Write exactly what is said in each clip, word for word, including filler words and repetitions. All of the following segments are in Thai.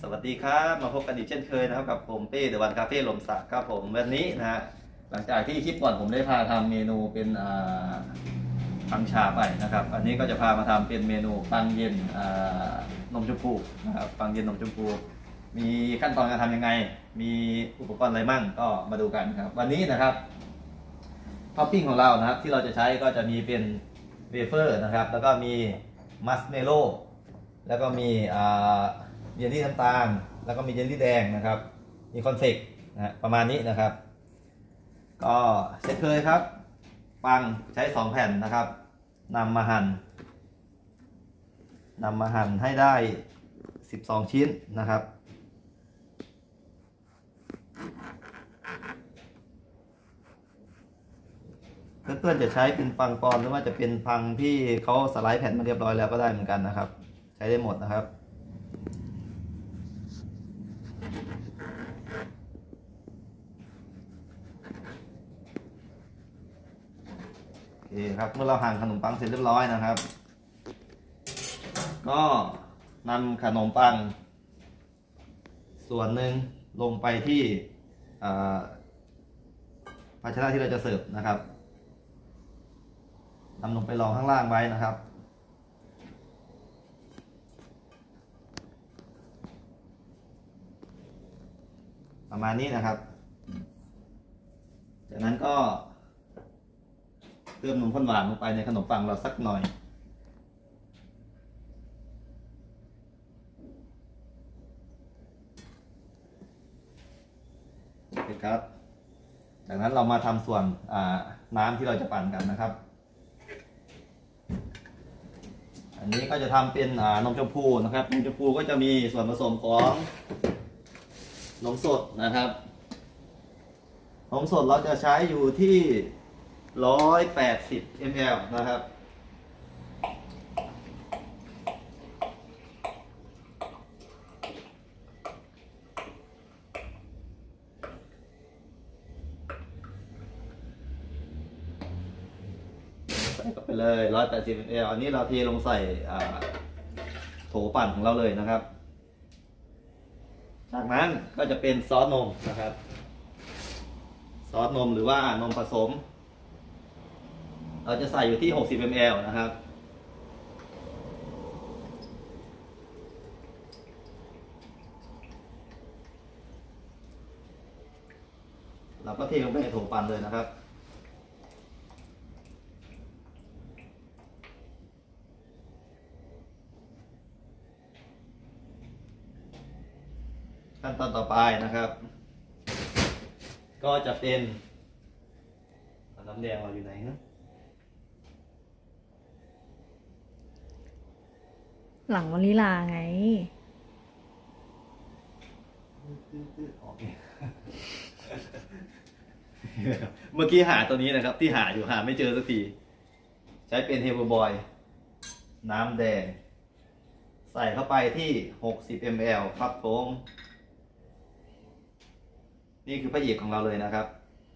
สวัสดีครับมาพบกันอีกเช่นเคยนะครับกับผมเป้เดอะวันคาเฟ่ลมสักครับผมวันนี้นะฮะหลังจากที่คลิปก่อนผมได้พาทำเมนูเป็นปังชาไปนะครับอันนี้ก็จะพามาทำเป็นเมนูปังเย็นนมชมพูนะครับปังเย็นนมชมพูมีขั้นตอนการทำยังไงมีอุปกรณ์อะไรมั่งก็มาดูกันครับวันนี้นะครับท็อปปิ้งของเรานะครับที่เราจะใช้ก็จะมีเป็นเวเฟอร์นะครับแล้วก็มีมัสเมโล่แล้วก็มีเยลลี่น้ำตาลแล้วก็มีเยลลี่แดงนะครับมีคอนเฟกนะประมาณนี้นะครับก็เช่นเคยครับปังใช้สองแผ่นนะครับนำมาหั่นนำมาหั่นให้ได้สิบสองชิ้นนะครับเพื่อนๆจะใช้เป็นปังปอนหรือว่าจะเป็นปังที่เขาสไลด์แผ่นมาเรียบร้อยแล้วก็ได้เหมือนกันนะครับใช้ได้หมดนะครับโอเคครับเมื่อเราหั่นขนมปังเสร็จเรียบร้อยนะครับก็นำขนมปังส่วนหนึ่งลงไปที่ภาชนะที่เราจะเสิร์ฟนะครับนำลงไปรองข้างล่างไว้นะครับประมาณนี้นะครับจากนั้นก็เติมนมข้นหวานลงไปในขนมปังเราสักหน่อยโอเคครับจากนั้นเรามาทำส่วนน้ำที่เราจะปั่นกันนะครับอันนี้ก็จะทำเป็นนมชมพูนะครับนมชมพูก็จะมีส่วนผสมของนมสดนะครับนมสดเราจะใช้อยู่ที่หนึ่งร้อยแปดสิบมิลลิลิตรนะครับใส่เข้าไปเลยหนึ่งร้อยแปดสิบมิลลิลิตรอันนี้เราเทลงใส่โถปั่นของเราเลยนะครับจากนั้นก็จะเป็นซอสนมนะครับซอสนมหรือว่านมผสมเราจะใส่อยู่ที่หกสิบมิลลิลิตรนะครับเราก็เทลงไปในโถปั่นเลยนะครับขั้นตอนต่อไปนะครับก็จะเป็นน้ำแดงเราอยู่ไหนนะหลังวานิลาไงเมื่อกี้หาตัวนี้นะครับที่หาอยู่หาไม่เจอสักทีใช้เป็นเฮลเบอร์บอยน้ำแดงใส่เข้าไปที่หกสิบมิลลิลิตรครับผมนี่คือพระเอกของเราเลยนะครับ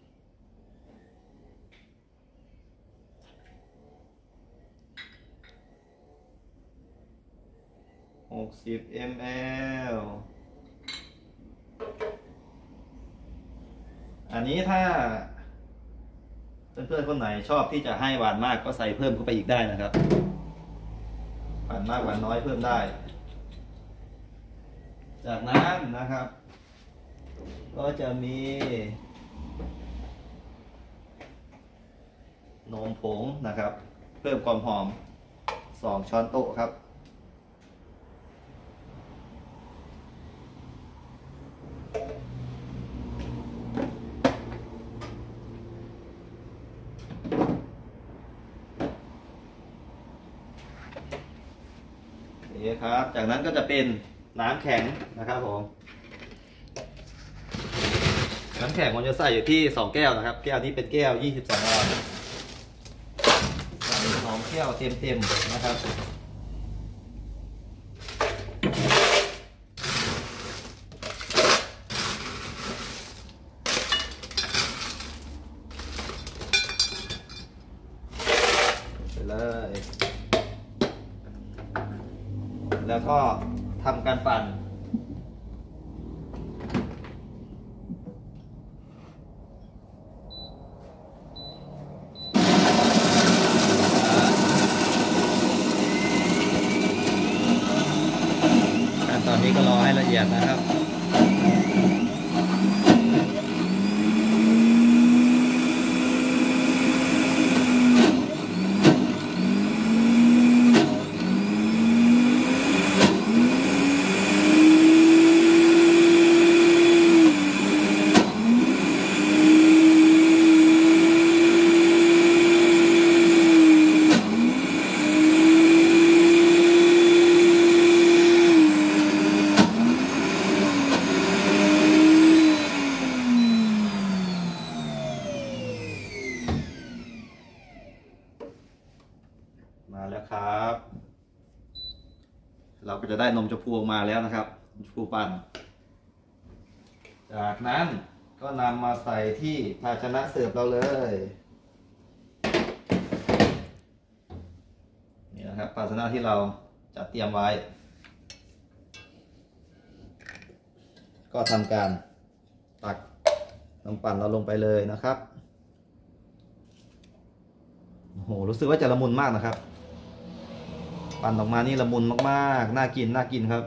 หกสิบมิลลิลิตรอันนี้ถ้าเพื่อนๆคนไหนชอบที่จะให้หวานมากก็ใส่เพิ่มเข้าไปอีกได้นะครับหวานมากหวานน้อยเพิ่มได้จากนั้นนะครับก็จะมีนมผงนะครับเพิ่มความหอมสองช้อนโต๊ะครับนี่ครับจากนั้นก็จะเป็นน้ำแข็งนะครับผมน้ำแข็งผมจะใส่อยู่ที่สองแก้วนะครับแก้วนี้เป็นแก้วยี่สิบสองออนซ์ใส่สองแก้วเต็มๆนะครับไปเลยแล้วก็ทำการปั่นขั้นตอนนี้ก็รอให้ละเอียดนะครับมาแล้วครับ เราก็จะได้นมชมพูออกมาแล้วนะครับนมชมพูปั่นจากนั้นก็นำมาใส่ที่ภาชนะเสิร์ฟเราเลยนี่นะครับภาชนะที่เราจัดเตรียมไว้ ก็ทำการตักนมปั่นเราลงไปเลยนะครับโอ้โหรู้สึกว่าจะละมุนมากนะครับปั่นออกมานี่ละมุนมากๆน่ากินน่ากินครับ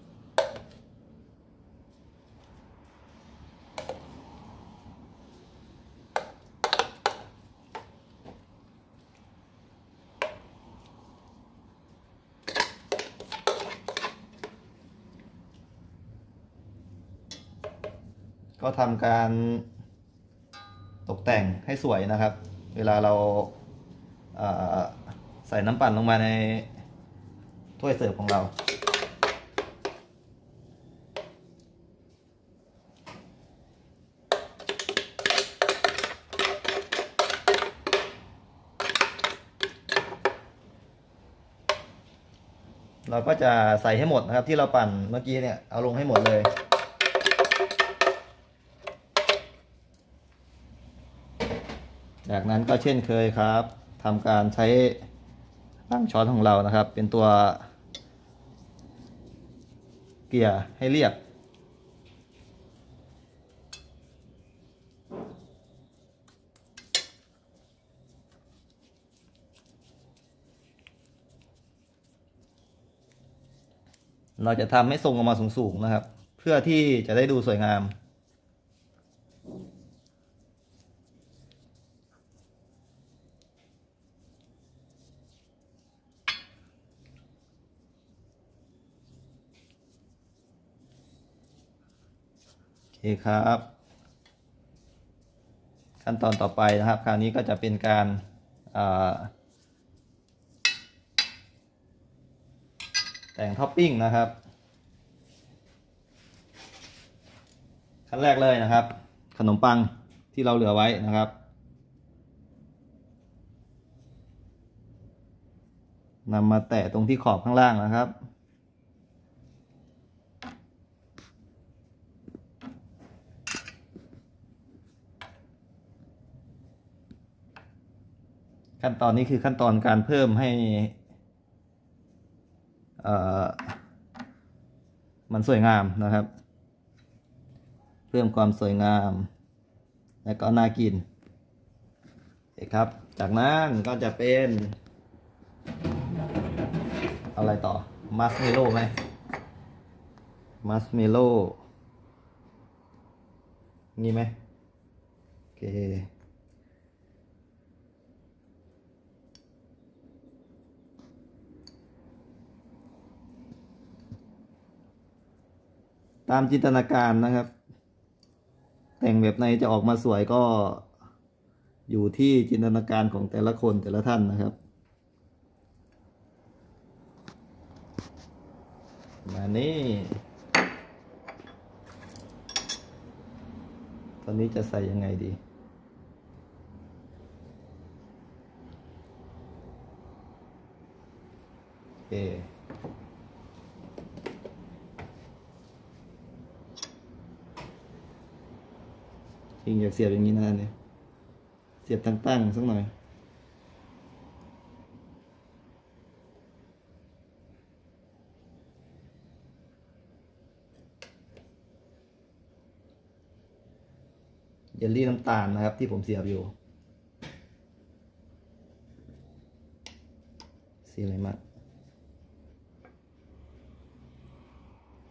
ก็ทำการตกแต่งให้สวยนะครับเวลาเราใส่น้ำปั่นลงมาในถ้วยเสิร์ฟของเราเราก็จะใส่ให้หมดนะครับที่เราปั่นเมื่อกี้เนี่ยเอาลงให้หมดเลยจากนั้นก็เช่นเคยครับทำการใช้ตั้งช้อนของเรานะครับเป็นตัวเกลี่ยให้เรียบเราจะทำให้ทรงออกมาสูงๆนะครับเพื่อที่จะได้ดูสวยงามโอเคครับขั้นตอนต่อไปนะครับคราวนี้ก็จะเป็นการแต่งท็อปปิ้งนะครับขั้นแรกเลยนะครับขนมปังที่เราเหลือไว้นะครับนำมาแตะตรงที่ขอบข้างล่างนะครับขั้นตอนนี้คือขั้นตอนการเพิ่มให้มันสวยงามนะครับเพิ่มความสวยงามและก็น่ากินโอเคครับจากนั้นก็จะเป็นอะไรต่อมัสเมโล่ไหมมัสเมโล่งี้ไหมโอเคตามจินตนาการนะครับแต่งแบบไหนจะออกมาสวยก็อยู่ที่จินตนาการของแต่ละคนแต่ละท่านนะครับมานี่ตอนนี้จะใส่ยังไงดีโอเคจริงอยากเสียบอย่างนี้นะเนี่ยเสียบตั้งๆสักหน่อยเยลลี่น้ำตาลนะครับที่ผมเสียบอยู่สีอะไรมา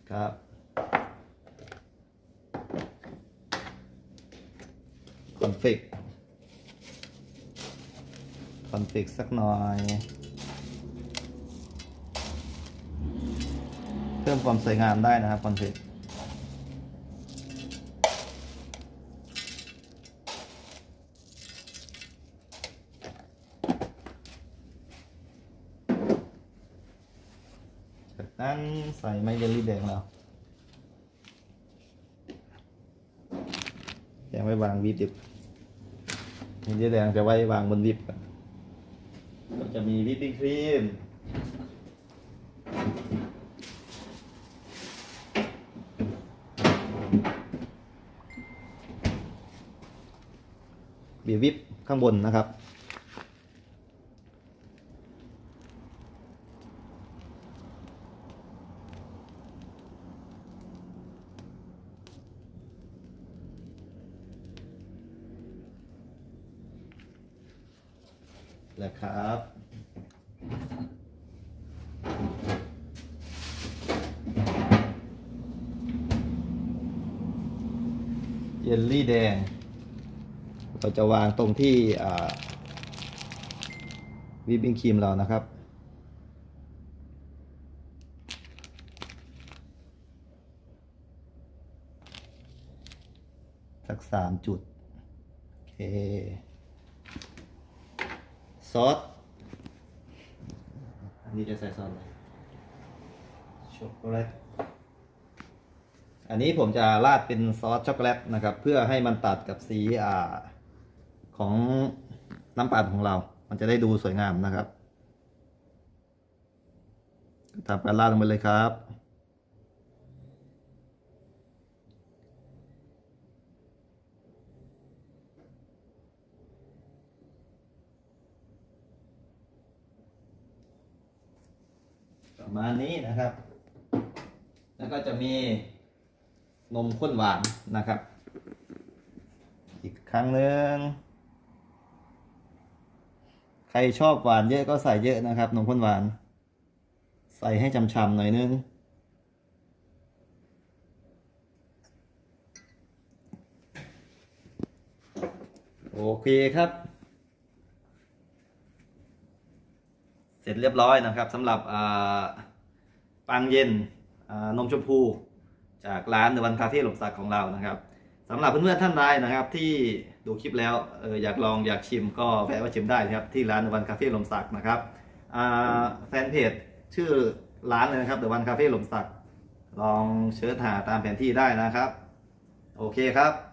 ครับคอนฟิกคอนฟิกสักหน่อยเพิ่มความสวยงามได้นะครับคอนฟิกจากนั้นใส่ไม้เยลลี่แดงแล้วแดงไว้วางวิปดิบเยลลี่แดงจะไว้วางบนวิปก็จะมีวิปปิ้งครีมบีบวิปข้างบนนะครับแล้วครับเยลลี่แดงเราจะวางตรงที่วิปปิ้งครีมเรานะครับสักสามจุดโอเคซอสอันนี้จะใส่ซอสอะไรช็อกโกแลตอันนี้ผมจะราดเป็นซอสช็อกโกแลตนะครับเพื่อให้มันตัดกับสีอ่าของน้ำปั่นของเรามันจะได้ดูสวยงามนะครับทำการราดลงไปเลยครับประมาณนี้นะครับแล้วก็จะมีนมข้นหวานนะครับอีกครั้งหนึ่งใครชอบหวานเยอะก็ใส่เยอะนะครับนมข้นหวานใส่ให้ช่ำๆหน่อยนึงโอเคครับเสร็จเรียบร้อยนะครับสำหรับปังเย็นนมชมพูจากร้านเดอะวันคาเฟ่หล่มสักของเรานะครับสำหรับเพื่อนๆท่านใดนะครับที่ดูคลิปแล้วเอออยากลองอยากชิมก็แวะมาชิมได้นะครับที่ร้านเดอะวันคาเฟ่หล่มสักนะครับแฟนเพจชื่อร้านเลยนะครับเดอะวันคาเฟ่หล่มสักลองเสิร์ชหาตามแผนที่ได้นะครับโอเคครับ